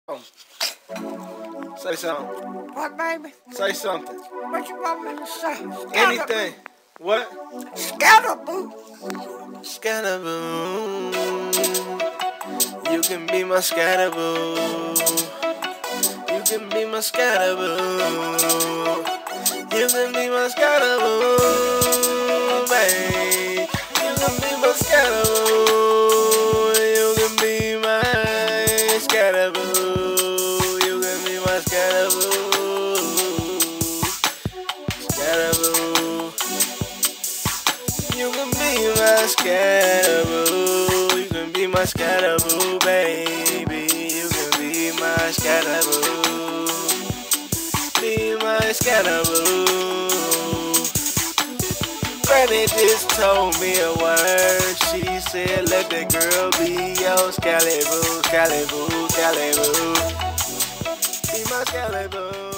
Say something. What, baby? Say something. What you want me to say? Anything. What? Scatterboo. Scatterboo. You can be my scatterboo. You can be my scatterboo. You can be my scatterboo, babe. You can be my scatterboo. You can be my scatterboo. You can be my scatterboo. Scatterboo. You can be my scatterboo. You can be my scatterboo, baby. You can be my scatterboo. Be my scatterboo. Granny just told me a word. She said, let that girl be your scalaboo, scalaboo, scalaboo. Be my scalaboo.